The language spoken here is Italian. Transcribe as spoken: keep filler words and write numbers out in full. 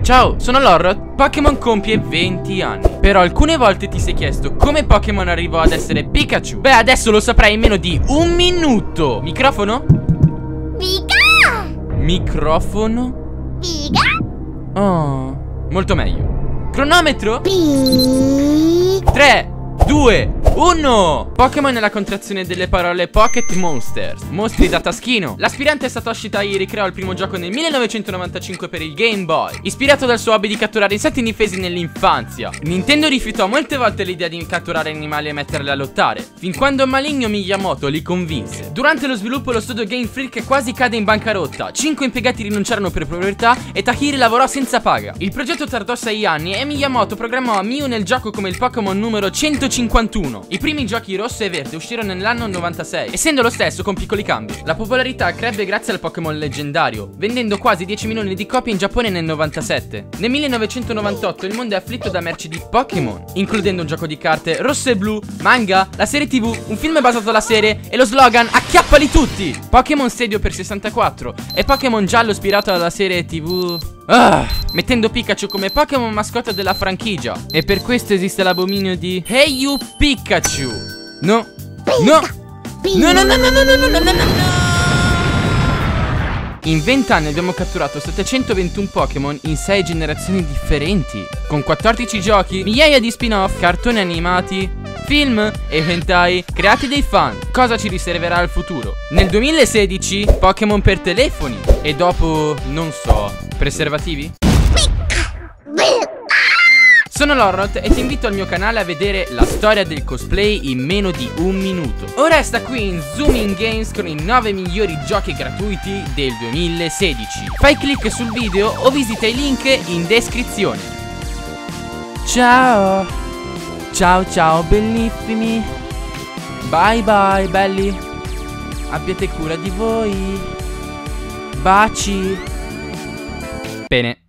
Ciao, sono Lorrot. Pokémon compie venti anni. Però alcune volte ti sei chiesto come Pokémon arrivò ad essere Pikachu. Beh, adesso lo saprai in meno di un minuto. Microfono? Pika! Microfono? Pika! Oh, molto meglio. Cronometro? Pi... tre, due, uno. Pokémon è la contrazione delle parole Pocket Monsters, mostri da taschino. L'aspirante Satoshi Tajiri creò il primo gioco nel millenovecentonovantacinque per il Game Boy, ispirato dal suo hobby di catturare insetti indifesi nell'infanzia. Nintendo rifiutò molte volte l'idea di catturare animali e metterli a lottare, fin quando il maligno Miyamoto li convinse. Durante lo sviluppo lo studio Game Freak quasi cade in bancarotta, cinque impiegati rinunciarono per povertà e Tajiri lavorò senza paga. Il progetto tardò sei anni e Miyamoto programmò Mew nel gioco come il Pokémon numero centocinquantuno. I primi giochi rosso e verde uscirono nell'anno novantasei, essendo lo stesso con piccoli cambi. La popolarità crebbe grazie al Pokémon leggendario, vendendo quasi dieci milioni di copie in Giappone nel novantasette. Nel millenovecentonovantotto il mondo è afflitto da merci di Pokémon, includendo un gioco di carte, rosso e blu, manga, la serie tv, un film basato sulla serie e lo slogan "Acchiappali tutti!". Pokémon Stadium per sessantaquattro e Pokémon giallo ispirato alla serie tv, ah, mettendo Pikachu come Pokémon mascotta della franchigia. E per questo esiste l'abominio di Hey You Pikachu. No, no, no, no, no, no, no, no, no, no, no, no. In venti anni abbiamo catturato settecentoventuno Pokémon in sei generazioni differenti, con quattordici giochi, migliaia di spin-off, cartoni animati, film e hentai creati dai fan. Cosa ci riserverà il futuro? Nel duemilasedici Pokémon per telefoni e dopo, non so, preservativi? Sono Lorrot e ti invito al mio canale a vedere la storia del cosplay in meno di un minuto. Ora resta qui in Zooming Games con i nove migliori giochi gratuiti del duemilasedici. Fai clic sul video o visita i link in descrizione. Ciao! Ciao ciao bellissimi! Bye bye belli! Abbiate cura di voi! Baci! Bene.